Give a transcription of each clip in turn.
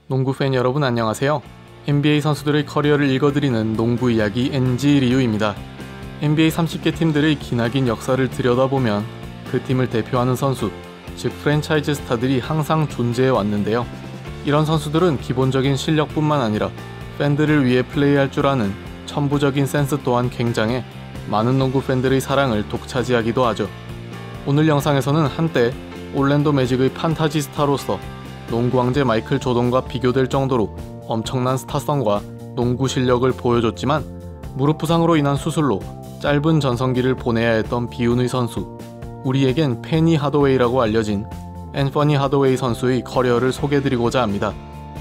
농구 팬 여러분 안녕하세요. NBA 선수들의 커리어를 읽어드리는 농구 이야기 NG 리우입니다. NBA 30개 팀들의 기나긴 역사를 들여다보면 그 팀을 대표하는 선수, 즉 프랜차이즈 스타들이 항상 존재해 왔는데요. 이런 선수들은 기본적인 실력뿐만 아니라 팬들을 위해 플레이할 줄 아는 천부적인 센스 또한 굉장해 많은 농구 팬들의 사랑을 독차지하기도 하죠. 오늘 영상에서는 한때 올랜도 매직의 판타지 스타로서 농구 왕제 마이클 조던과 비교될 정도로 엄청난 스타성과 농구 실력을 보여줬지만 무릎 부상으로 인한 수술로 짧은 전성기를 보내야 했던 비운의 선수, 우리에겐 페니 하더웨이라고 알려진 앤서니 하더웨이 선수의 커리어를 소개해드리고자 합니다.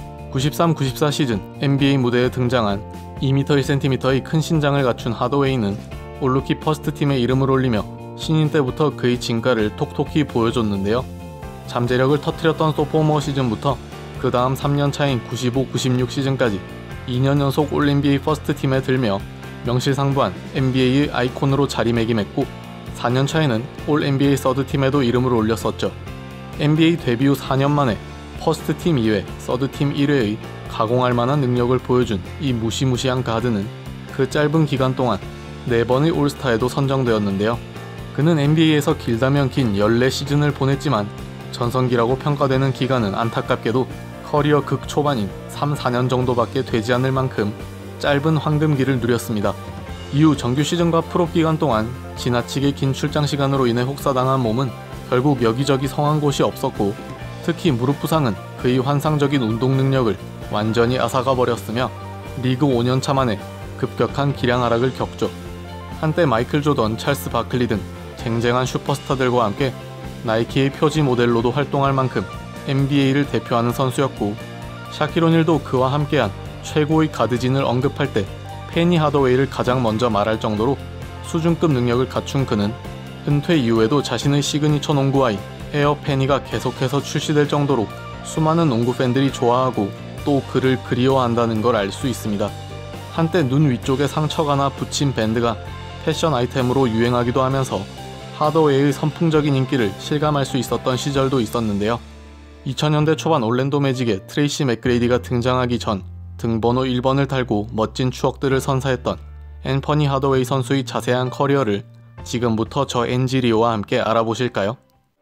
93-94 시즌 NBA 무대에 등장한 2m 1cm의 큰 신장을 갖춘 하더웨이는 올루키 퍼스트 팀에 이름을 올리며 신인 때부터 그의 진가를 톡톡히 보여줬는데요. 잠재력을 터뜨렸던 소포머 시즌부터 그 다음 3년 차인 95-96 시즌까지 2년 연속 올 NBA 퍼스트 팀에 들며 명실상부한 NBA의 아이콘으로 자리매김했고 4년 차에는 올 NBA 서드 팀에도 이름을 올렸었죠. NBA 데뷔 후 4년 만에 퍼스트 팀 2회, 서드 팀 1회의 가공할 만한 능력을 보여준 이 무시무시한 가드는 그 짧은 기간 동안 4번의 올스타에도 선정되었는데요. 그는 NBA에서 길다면 긴 14시즌을 보냈지만 전성기라고 평가되는 기간은 안타깝게도 커리어 극초반인 3-4년 정도밖에 되지 않을 만큼 짧은 황금기를 누렸습니다. 이후 정규 시즌과 프로 기간 동안 지나치게 긴 출장 시간으로 인해 혹사당한 몸은 결국 여기저기 성한 곳이 없었고, 특히 무릎 부상은 그의 환상적인 운동 능력을 완전히 앗아가 버렸으며 리그 5년차 만에 급격한 기량 하락을 겪죠. 한때 마이클 조던, 찰스 바클리 등 쟁쟁한 슈퍼스타들과 함께 나이키의 표지 모델로도 활동할 만큼 NBA를 대표하는 선수였고, 샤킬 오닐도 그와 함께한 최고의 가드진을 언급할 때 페니 하더웨이를 가장 먼저 말할 정도로 수준급 능력을 갖춘 그는 은퇴 이후에도 자신의 시그니처 농구화인 에어 페니가 계속해서 출시될 정도로 수많은 농구 팬들이 좋아하고 또 그를 그리워한다는 걸 알 수 있습니다. 한때 눈 위쪽에 상처가 나 붙인 밴드가 패션 아이템으로 유행하기도 하면서 하더웨이의 선풍적인 인기를 실감할 수 있었던 시절도 있었는데요. 2000년대 초반 올랜도 매직에 트레이시 맥그레이디가 등장하기 전 등번호 1번을 달고 멋진 추억들을 선사했던 앤서니 하더웨이 선수의 자세한 커리어를 지금부터 저 NG 리오와 함께 알아보실까요?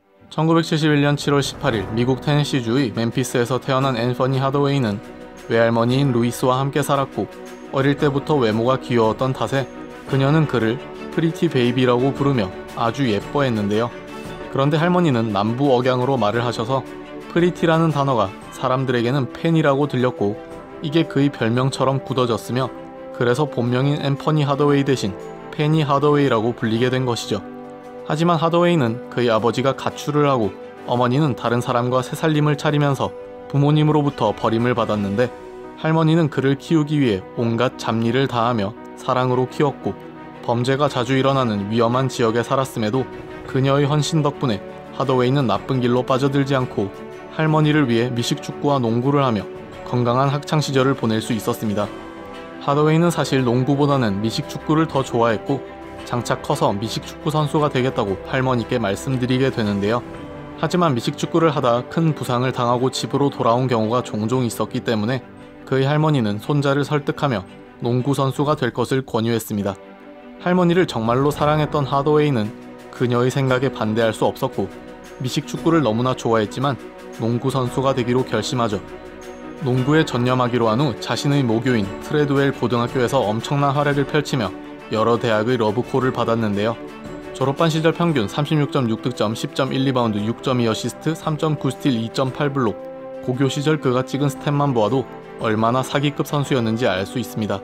1971년 7월 18일 미국 테네시주의 멤피스에서 태어난 앤서니 하더웨이는 외할머니인 루이스와 함께 살았고, 어릴 때부터 외모가 귀여웠던 탓에 그녀는 그를 프리티 베이비라고 부르며 아주 예뻐했는데요. 그런데 할머니는 남부 억양으로 말을 하셔서 프리티라는 단어가 사람들에게는 팬이라고 들렸고, 이게 그의 별명처럼 굳어졌으며 그래서 본명인 앤서니 하더웨이 대신 페니 하더웨이라고 불리게 된 것이죠. 하지만 하더웨이는 그의 아버지가 가출을 하고 어머니는 다른 사람과 새살림을 차리면서 부모님으로부터 버림을 받았는데, 할머니는 그를 키우기 위해 온갖 잡일을 다하며 사랑으로 키웠고, 범죄가 자주 일어나는 위험한 지역에 살았음에도 그녀의 헌신 덕분에 하더웨이는 나쁜 길로 빠져들지 않고 할머니를 위해 미식축구와 농구를 하며 건강한 학창시절을 보낼 수 있었습니다. 하더웨이는 사실 농구보다는 미식축구를 더 좋아했고, 장차 커서 미식축구 선수가 되겠다고 할머니께 말씀드리게 되는데요. 하지만 미식축구를 하다 큰 부상을 당하고 집으로 돌아온 경우가 종종 있었기 때문에 그의 할머니는 손자를 설득하며 농구 선수가 될 것을 권유했습니다. 할머니를 정말로 사랑했던 하더웨이는 그녀의 생각에 반대할 수 없었고, 미식축구를 너무나 좋아했지만 농구 선수가 되기로 결심하죠. 농구에 전념하기로 한 후 자신의 모교인 트레드웰 고등학교에서 엄청난 활약을 펼치며 여러 대학의 러브콜을 받았는데요. 졸업반 시절 평균 36.6득점, 10.1리바운드, 6.2어시스트, 3.9스틸, 2.8블록, 고교 시절 그가 찍은 스탯만 보아도 얼마나 사기급 선수였는지 알 수 있습니다.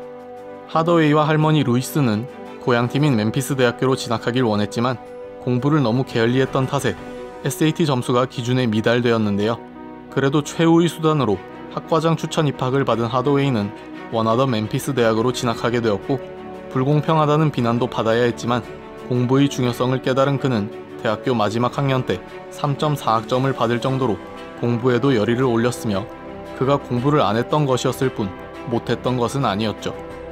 하더웨이와 할머니 루이스는 고향팀인 멤피스 대학교로 진학하길 원했지만 공부를 너무 게을리했던 탓에 SAT 점수가 기준에 미달되었는데요. 그래도 최후의 수단으로 학과장 추천 입학을 받은 하더웨이는 원하던 멤피스 대학으로 진학하게 되었고, 불공평하다는 비난도 받아야 했지만 공부의 중요성을 깨달은 그는 대학교 마지막 학년 때 3.4학점을 받을 정도로 공부에도 열의를 올렸으며, 그가 공부를 안 했던 것이었을 뿐 못했던 것은 아니었죠.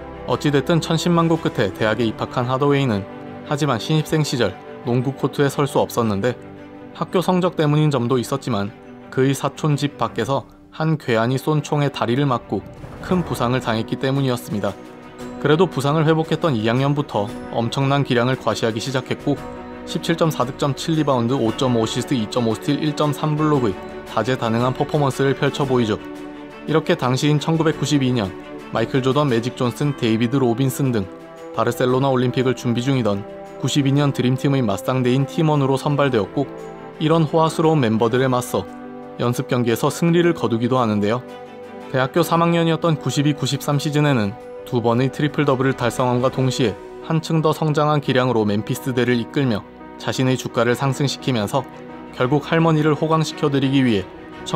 어찌됐든 천신만고 끝에 대학에 입학한 하더웨이는 하지만 신입생 시절 농구 코트에 설 수 없었는데, 학교 성적 때문인 점도 있었지만 그의 사촌 집 밖에서 한 괴한이 쏜 총에 다리를 맞고 큰 부상을 당했기 때문이었습니다. 그래도 부상을 회복했던 2학년부터 엄청난 기량을 과시하기 시작했고 17.4득점 7리바운드 5.5어시스트 2.5스틸 1.3블록의 다재다능한 퍼포먼스를 펼쳐 보이죠. 이렇게 당시인 1992년 마이클 조던, 매직 존슨, 데이비드 로빈슨 등 바르셀로나 올림픽을 준비 중이던 92년 드림팀의 맞상대인 팀원으로 선발되었고 이런 호화스러운 멤버들에 맞서 연습 경기에서 승리를 거두기도 하는데요. 대학교 3학년이었던 92-93 시즌에는 2번의 트리플 더블을 달성함과 동시에 한층 더 성장한 기량으로 멤피스대를 이끌며 자신의 주가를 상승시키면서 결국 할머니를 호강시켜드리기 위해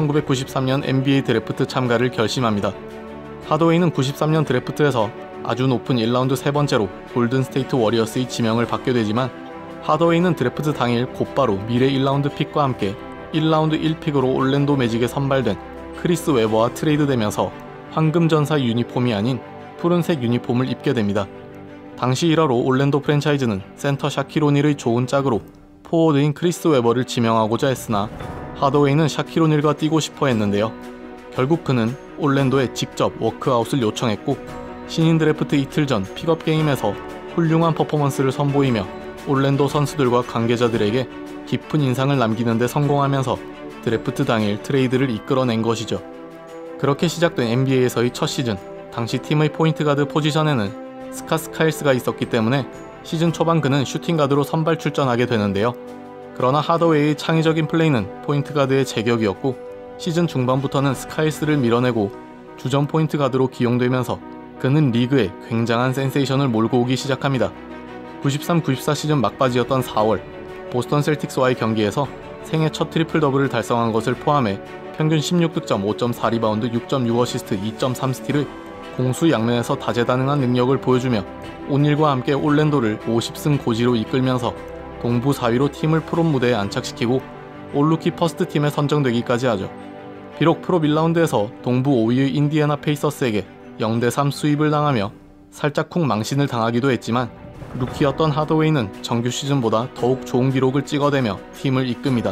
1993년 NBA 드래프트 참가를 결심합니다. 하더웨이는 93년 드래프트에서 아주 높은 1라운드 세 번째로 골든 스테이트 워리어스의 지명을 받게 되지만 하더웨이는 드래프트 당일 곧바로 미래 1라운드 픽과 함께 1라운드 1픽으로 올랜도 매직에 선발된 크리스 웨버와 트레이드되면서 황금전사 유니폼이 아닌 푸른색 유니폼을 입게 됩니다. 당시 일화로 올랜도 프랜차이즈는 센터 샤킬 오닐의 좋은 짝으로 포워드인 크리스 웨버를 지명하고자 했으나 하더웨이는 샤킬 오닐과 뛰고 싶어 했는데요. 결국 그는 올랜도에 직접 워크아웃을 요청했고 신인 드래프트 이틀 전 픽업 게임에서 훌륭한 퍼포먼스를 선보이며 올랜도 선수들과 관계자들에게 깊은 인상을 남기는 데 성공하면서 드래프트 당일 트레이드를 이끌어낸 것이죠. 그렇게 시작된 NBA에서의 첫 시즌, 당시 팀의 포인트 가드 포지션에는 스카 스카일스가 있었기 때문에 시즌 초반 그는 슈팅 가드로 선발 출전하게 되는데요. 그러나 하더웨이의 창의적인 플레이는 포인트 가드의 제격이었고 시즌 중반부터는 스카일스를 밀어내고 주전 포인트 가드로 기용되면서 그는 리그에 굉장한 센세이션을 몰고 오기 시작합니다. 93-94 시즌 막바지였던 4월 보스턴 셀틱스와의 경기에서 생애 첫 트리플 더블을 달성한 것을 포함해 평균 16득점, 5.4리바운드, 6.6어시스트, 2.3스틸의 공수 양면에서 다재다능한 능력을 보여주며 오닐과 함께 올랜도를 50승 고지로 이끌면서 동부 4위로 팀을 프로 무대에 안착시키고 올루키 퍼스트 팀에 선정되기까지 하죠. 비록 프로 1라운드에서 동부 5위의 인디애나 페이서스에게 0대3 수입을 당하며 살짝 쿵 망신을 당하기도 했지만 루키였던 하더웨이는 정규 시즌보다 더욱 좋은 기록을 찍어대며 팀을 이끕니다.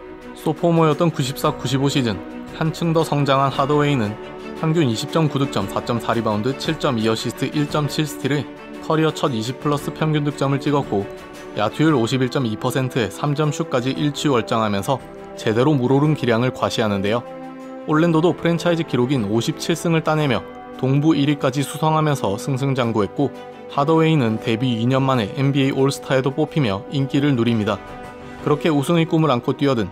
소포모였던 94-95 시즌 한층 더 성장한 하더웨이는 평균 20.9득점, 4.4리바운드, 7.2어시스트, 1.7스틸의 커리어 첫 20플러스 평균 득점을 찍었고 야투율 51.2%에 3점슛까지 일취월장하면서 제대로 물오른 기량을 과시하는데요. 올랜도도 프랜차이즈 기록인 57승을 따내며 동부 1위까지 수성하면서 승승장구했고 하더웨이는 데뷔 2년 만에 NBA 올스타에도 뽑히며 인기를 누립니다. 그렇게 우승의 꿈을 안고 뛰어든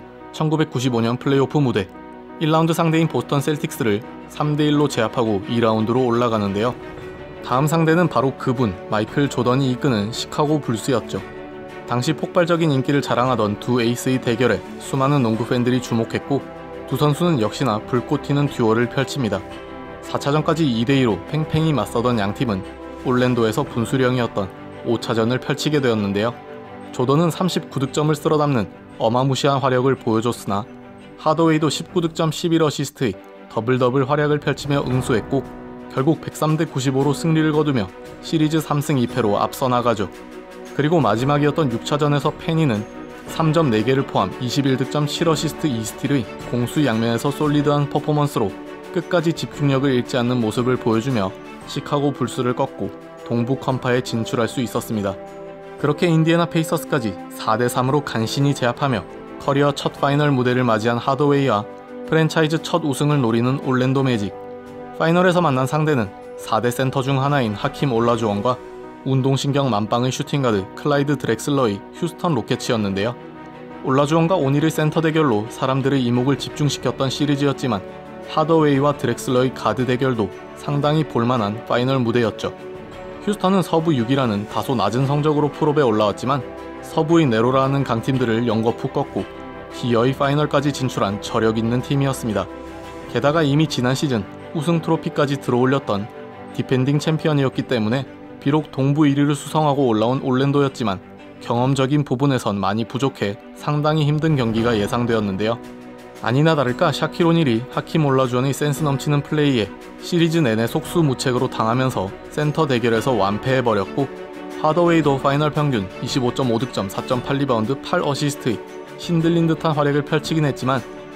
1995년 플레이오프 무대 1라운드 상대인 보스턴 셀틱스를 3대1로 제압하고 2라운드로 올라가는데요. 다음 상대는 바로 그분 마이클 조던이 이끄는 시카고 불스였죠. 당시 폭발적인 인기를 자랑하던 두 에이스의 대결에 수많은 농구 팬들이 주목했고 두 선수는 역시나 불꽃 튀는 듀오를 펼칩니다. 4차전까지 2대2로 팽팽히 맞서던 양팀은 올랜도에서 분수령이었던 5차전을 펼치게 되었는데요. 조던은 39득점을 쓸어담는 어마무시한 화력을 보여줬으나 하더웨이도 19득점 11어시스트의 더블더블 활약을 펼치며 응수했고 결국 103대95로 승리를 거두며 시리즈 3승 2패로 앞서 나가죠. 그리고 마지막이었던 6차전에서 페니는 3점 4개를 포함 21득점 7어시스트 2스틸의 공수 양면에서 솔리드한 퍼포먼스로 끝까지 집중력을 잃지 않는 모습을 보여주며 시카고 불스를 꺾고 동부 컴파에 진출할 수 있었습니다. 그렇게 인디애나 페이서스까지 4대3으로 간신히 제압하며 커리어 첫 파이널 무대를 맞이한 하더웨이와 프랜차이즈 첫 우승을 노리는 올랜도 매직. 파이널에서 만난 상대는 4대 센터 중 하나인 하킴 올라주원과 운동신경 만빵의 슈팅가드 클라이드 드렉슬러의 휴스턴 로켓츠였는데요. 올라주원과 오닐의 센터 대결로 사람들의 이목을 집중시켰던 시리즈였지만 하더웨이와 드렉슬러의 가드 대결도 상당히 볼만한 파이널 무대였죠. 휴스턴은 서부 6위라는 다소 낮은 성적으로 프롭에 올라왔지만 서부의 네로라는 강팀들을 연거푸 꺾고 기어의 파이널까지 진출한 저력 있는 팀이었습니다. 게다가 이미 지난 시즌 우승 트로피까지 들어올렸던 디펜딩 챔피언이었기 때문에 비록 동부 1위를 수성하고 올라온 올랜도였지만 경험적인 부분에선 많이 부족해 상당히 힘든 경기가 예상되었는데요. 아니나 다를까 샤킬 오닐이 하킴 올라주원의 센스 넘치는 플레이에 시리즈 내내 속수무책으로 당하면서 센터 대결에서 완패해버렸고 하더웨이도 파이널 평균 25.5득점 4.8리바운드 8어시스트의 신들린 듯한 활약을 펼치긴 했지만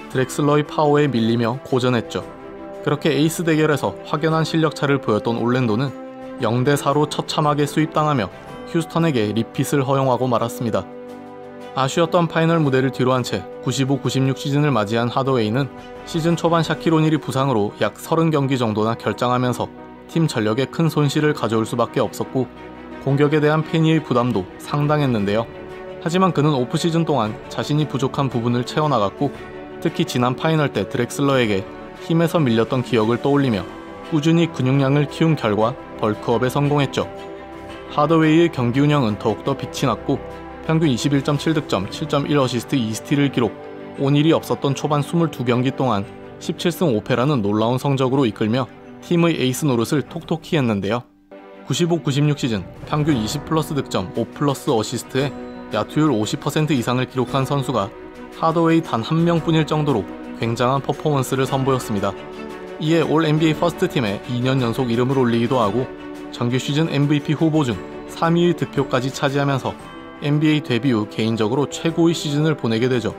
드렉슬러의 파워에 밀리며 고전했죠. 그렇게 에이스 대결에서 확연한 실력차를 보였던 올랜도는 0대4로 처참하게 수입당하며 휴스턴에게 리핏을 허용하고 말았습니다. 아쉬웠던 파이널 무대를 뒤로한 채 95-96 시즌을 맞이한 하더웨이는 시즌 초반 샤킬 오닐이 부상으로 약 30경기 정도나 결장하면서 팀 전력에 큰 손실을 가져올 수밖에 없었고 공격에 대한 페니의 부담도 상당했는데요. 하지만 그는 오프시즌 동안 자신이 부족한 부분을 채워나갔고 특히 지난 파이널 때 드렉슬러에게 힘에서 밀렸던 기억을 떠올리며 꾸준히 근육량을 키운 결과 벌크업에 성공했죠. 하더웨이의 경기 운영은 더욱더 빛이 났고 평균 21.7득점, 7.1어시스트, 2스틸을 기록, 오닐이 없었던 초반 22경기 동안 17승 5패라는 놀라운 성적으로 이끌며 팀의 에이스 노릇을 톡톡히 했는데요. 95-96 시즌 평균 20플러스 득점, 5플러스 어시스트에 야투율 50% 이상을 기록한 선수가 하더웨이 단 한 명뿐일 정도로 굉장한 퍼포먼스를 선보였습니다. 이에 올 NBA 퍼스트팀에 2년 연속 이름을 올리기도 하고 정규 시즌 MVP 후보 중 3위의 득표까지 차지하면서 NBA 데뷔 후 개인적으로 최고의 시즌을 보내게 되죠.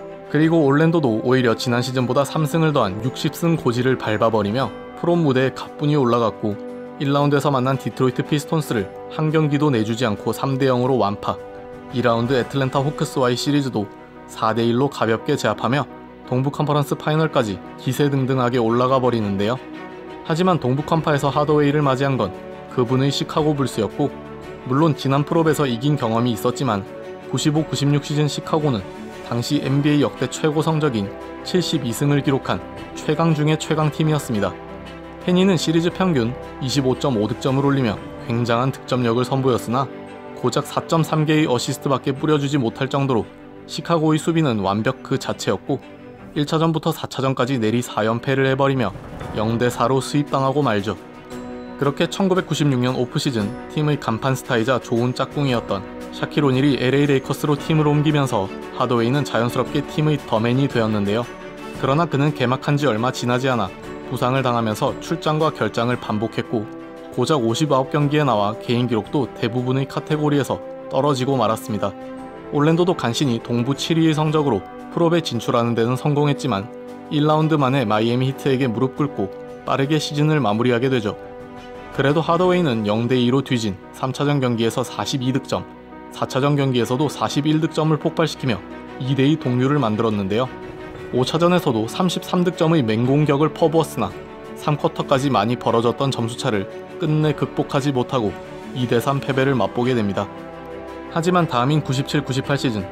그리고 올랜도도 오히려 지난 시즌보다 3승을 더한 60승 고지를 밟아버리며 프로 무대에 가뿐히 올라갔고 1라운드에서 만난 디트로이트 피스톤스를 한 경기도 내주지 않고 3대0으로 완파, 2라운드 애틀랜타 호크스와의 시리즈도 4대1로 가볍게 제압하며 동부 컨퍼런스 파이널까지 기세등등하게 올라가 버리는데요. 하지만 동부 컴파에서 하더웨이를 맞이한 건 그분의 시카고 불스였고 물론 지난 프롭에서 이긴 경험이 있었지만 95-96 시즌 시카고는 당시 NBA 역대 최고 성적인 72승을 기록한 최강 중의 최강팀이었습니다. 페니는 시리즈 평균 25.5득점을 올리며 굉장한 득점력을 선보였으나 고작 4.3개의 어시스트밖에 뿌려주지 못할 정도로 시카고의 수비는 완벽 그 자체였고 1차전부터 4차전까지 내리 4연패를 해버리며 0대4로 수입당하고 말죠. 그렇게 1996년 오프시즌 팀의 간판 스타이자 좋은 짝꿍이었던 샤킬 오닐이 LA 레이커스로 팀을 옮기면서 하더웨이는 자연스럽게 팀의 더맨이 되었는데요. 그러나 그는 개막한 지 얼마 지나지 않아 부상을 당하면서 출장과 결장을 반복했고 고작 59경기에 나와 개인 기록도 대부분의 카테고리에서 떨어지고 말았습니다. 올랜도도 간신히 동부 7위의 성적으로 프롭에 진출하는 데는 성공했지만 1라운드 만에 마이애미 히트에게 무릎 꿇고 빠르게 시즌을 마무리하게 되죠. 그래도 하더웨이는 0대2로 뒤진 3차전 경기에서 42득점, 4차전 경기에서도 41득점을 폭발시키며 2대2 동률을 만들었는데요. 5차전에서도 33득점의 맹공격을 퍼부었으나 3쿼터까지 많이 벌어졌던 점수차를 끝내 극복하지 못하고 2대3 패배를 맛보게 됩니다. 하지만 다음인 97-98 시즌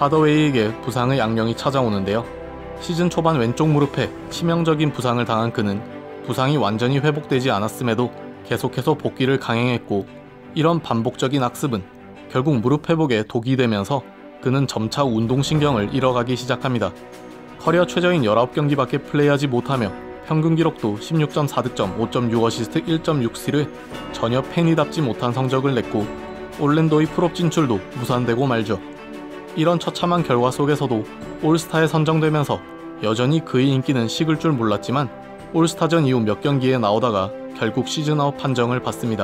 하더웨이에게 부상의 악령이 찾아오는데요. 시즌 초반 왼쪽 무릎에 치명적인 부상을 당한 그는 부상이 완전히 회복되지 않았음에도 계속해서 복귀를 강행했고 이런 반복적인 악습은 결국 무릎 회복에 독이 되면서 그는 점차 운동신경을 잃어가기 시작합니다. 커리어 최저인 19경기밖에 플레이하지 못하며 평균 기록도 16.4득점, 5.6어시스트, 1.6스틸에 전혀 페니답지 못한 성적을 냈고 올랜도의 프롭 진출도 무산되고 말죠. 이런 처참한 결과 속에서도 올스타에 선정되면서 여전히 그의 인기는 식을 줄 몰랐지만 올스타전 이후 몇 경기에 나오다가 결국 시즌아웃 판정을 받습니다.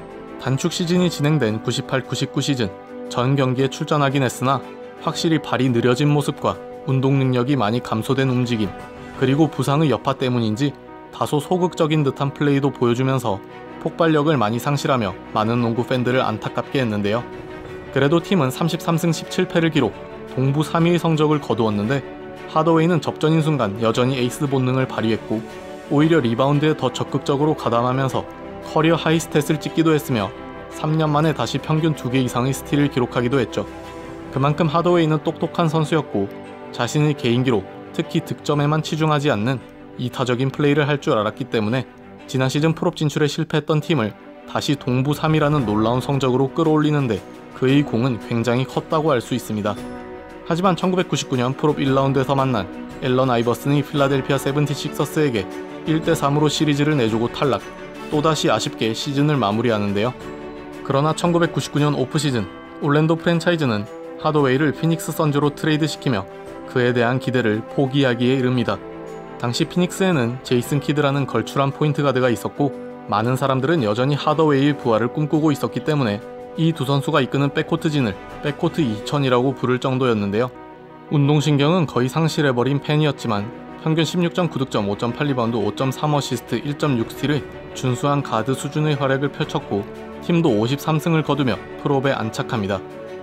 단축 시즌이 진행된 98-99 시즌 전 경기에 출전하긴 했으나 확실히 발이 느려진 모습과 운동 능력이 많이 감소된 움직임, 그리고 부상의 여파 때문인지 다소 소극적인 듯한 플레이도 보여주면서 폭발력을 많이 상실하며 많은 농구 팬들을 안타깝게 했는데요. 그래도 팀은 33승 17패를 기록, 동부 3위의 성적을 거두었는데 하더웨이는 접전인 순간 여전히 에이스 본능을 발휘했고 오히려 리바운드에 더 적극적으로 가담하면서 커리어 하이 스탯을 찍기도 했으며 3년 만에 다시 평균 2개 이상의 스틸을 기록하기도 했죠. 그만큼 하더웨이는 똑똑한 선수였고 자신의 개인 기록, 특히 득점에만 치중하지 않는 이타적인 플레이를 할 줄 알았기 때문에 지난 시즌 프롭 진출에 실패했던 팀을 다시 동부 3위라는 놀라운 성적으로 끌어올리는데 그의 공은 굉장히 컸다고 할 수 있습니다. 하지만 1999년 프롭 1라운드에서 만난 앨런 아이버슨이 필라델피아 세븐티식서스에게 1대3으로 시리즈를 내주고 탈락, 또다시 아쉽게 시즌을 마무리하는데요. 그러나 1999년 오프시즌 올랜도 프랜차이즈는 하더웨이를 피닉스 선즈로 트레이드시키며 그에 대한 기대를 포기하기에 이릅니다. 당시 피닉스에는 제이슨 키드라는 걸출한 포인트 가드가 있었고 많은 사람들은 여전히 하더웨이의 부활을 꿈꾸고 있었기 때문에 이 두 선수가 이끄는 백코트 진을 백코트 2000이라고 부를 정도였는데요. 운동신경은 거의 상실해버린 팬이었지만 평균 16.9득점, 5.8리바운드, 5.3어시스트, 1.6스틸의 준수한 가드 수준의 활약을 펼쳤고 팀도 53승을 거두며 프로에 안착합니다.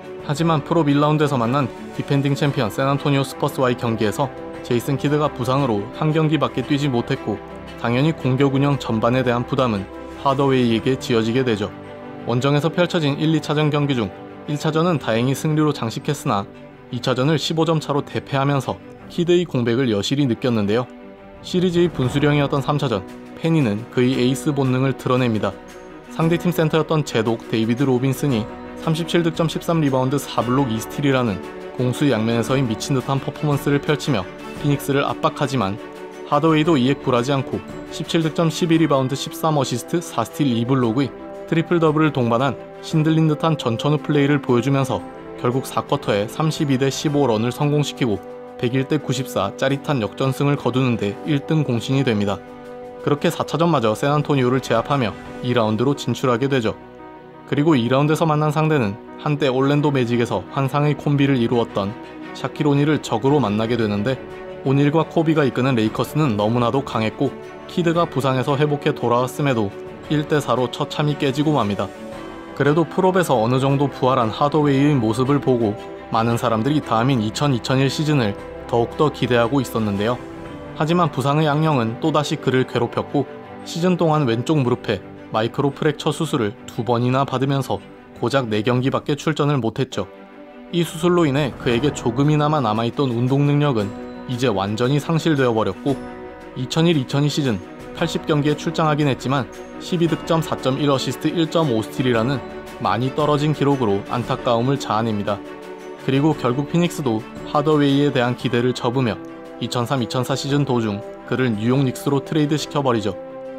하지만 프로 1라운드에서 만난 디펜딩 챔피언 샌안토니오 스퍼스와의 경기에서 제이슨 키드가 부상으로 한 경기밖에 뛰지 못했고 당연히 공격 운영 전반에 대한 부담은 하더웨이에게 지어지게 되죠. 원정에서 펼쳐진 1, 2차전 경기 중 1차전은 다행히 승리로 장식했으나 2차전을 15점 차로 대패하면서 키드의 공백을 여실히 느꼈는데요. 시리즈의 분수령이었던 3차전, 페니는 그의 에이스 본능을 드러냅니다. 상대팀 센터였던 제독 데이비드 로빈슨이 37득점 13리바운드 4블록 2스틸이라는 공수 양면에서의 미친듯한 퍼포먼스를 펼치며 피닉스를 압박하지만 하더웨이도 이에 굴하지 않고 17득점 12리바운드 13어시스트 4스틸 2블록의 트리플 더블을 동반한 신들린 듯한 전천후 플레이를 보여주면서 결국 4쿼터에 32대 15런을 성공시키고 101대 94 짜릿한 역전승을 거두는데 1등 공신이 됩니다. 그렇게 4차전마저 샌안토니오를 제압하며 2라운드로 진출하게 되죠. 그리고 2라운드에서 만난 상대는 한때 올랜도 매직에서 환상의 콤비를 이루었던 샤킬 오닐을 적으로 만나게 되는데 오닐과 코비가 이끄는 레이커스는 너무나도 강했고 키드가 부상에서 회복해 돌아왔음에도 1대4로 처참히 깨지고 맙니다. 그래도 프롭에서 어느 정도 부활한 하더웨이의 모습을 보고 많은 사람들이 다음인 2000-2001 시즌을 더욱더 기대하고 있었는데요. 하지만 부상의 악령은 또다시 그를 괴롭혔고 시즌 동안 왼쪽 무릎에 마이크로 프랙처 수술을 2번이나 받으면서 고작 4경기밖에 출전을 못했죠. 이 수술로 인해 그에게 조금이나마 남아있던 운동 능력은 이제 완전히 상실되어 버렸고 2001-2002 시즌 80경기에 출장하긴 했지만 12득점 4.1어시스트 1.5스틸이라는 많이 떨어진 기록으로 안타까움을 자아냅니다. 그리고 결국 피닉스도 하더웨이에 대한 기대를 접으며 2003-2004 시즌 도중 그를 뉴욕 닉스로 트레이드 시켜버리죠.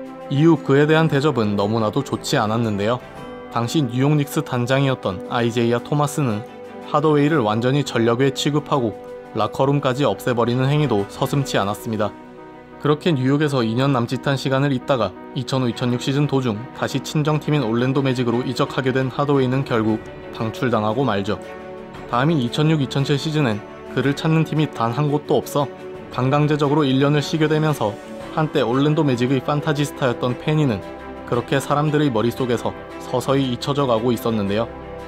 이후 그에 대한 대접은 너무나도 좋지 않았는데요. 당시 뉴욕 닉스 단장이었던 아이제이아 토마스는 하더웨이를 완전히 전력외 취급하고 라커룸까지 없애버리는 행위도 서슴지 않았습니다. 그렇게 뉴욕에서 2년 남짓한 시간을 있다가 2005-2006 시즌 도중 다시 친정팀인 올랜도 매직으로 이적하게 된 하더웨이는 결국 방출당하고 말죠. 다음인 2006-2007 시즌엔 그를 찾는 팀이 단 한 곳도 없어 반강제적으로 1년을 쉬게 되면서 한때 올랜도 매직의 판타지스타였던 페니는 그렇게 사람들의 머릿속에서 서서히 잊혀져 가고 있었는데요.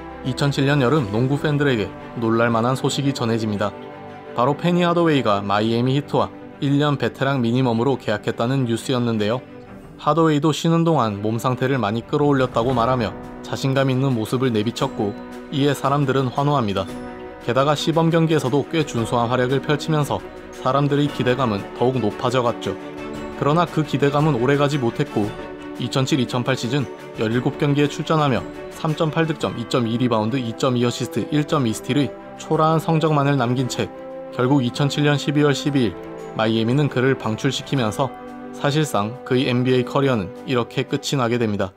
2007년 여름 농구 팬들에게 놀랄만한 소식이 전해집니다. 바로 페니 하더웨이가 마이애미 히트와 1년 베테랑 미니멈으로 계약했다는 뉴스였는데요. 하더웨이도 쉬는 동안 몸 상태를 많이 끌어올렸다고 말하며 자신감 있는 모습을 내비쳤고 이에 사람들은 환호합니다. 게다가 시범 경기에서도 꽤 준수한 활약을 펼치면서 사람들의 기대감은 더욱 높아져 갔죠. 그러나 그 기대감은 오래가지 못했고 2007-2008 시즌 17경기에 출전하며 3.8득점, 2.2리바운드, 2.2어시스트, 1.2스틸의 초라한 성적만을 남긴 채 결국 2007년 12월 12일 마이애미는 그를 방출시키면서 사실상 그의 NBA 커리어는 이렇게 끝이 나게 됩니다.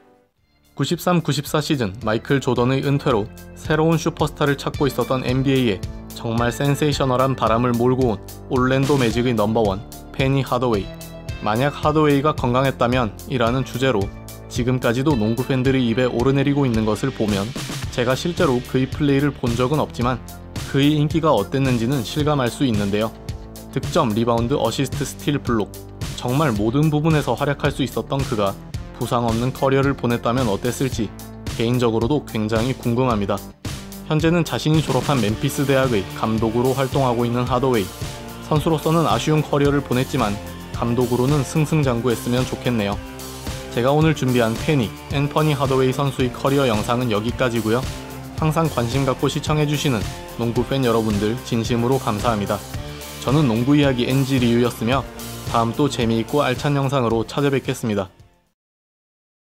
93-94 시즌 마이클 조던의 은퇴로 새로운 슈퍼스타를 찾고 있었던 NBA에 정말 센세이셔널한 바람을 몰고 온 올랜도 매직의 넘버원 페니 하더웨이. 만약 하더웨이가 건강했다면 이라는 주제로 지금까지도 농구 팬들의 입에 오르내리고 있는 것을 보면 제가 실제로 그의 플레이를 본 적은 없지만 그의 인기가 어땠는지는 실감할 수 있는데요. 득점, 리바운드, 어시스트, 스틸, 블록 정말 모든 부분에서 활약할 수 있었던 그가 부상 없는 커리어를 보냈다면 어땠을지 개인적으로도 굉장히 궁금합니다. 현재는 자신이 졸업한 멤피스 대학의 감독으로 활동하고 있는 하더웨이. 선수로서는 아쉬운 커리어를 보냈지만 감독으로는 승승장구했으면 좋겠네요. 제가 오늘 준비한 페니, 앤퍼니 하더웨이 선수의 커리어 영상은 여기까지고요. 항상 관심 갖고 시청해주시는 농구팬 여러분들 진심으로 감사합니다. 저는 농구 이야기 NG 리우였으며 다음 또 재미있고 알찬 영상으로 찾아뵙겠습니다.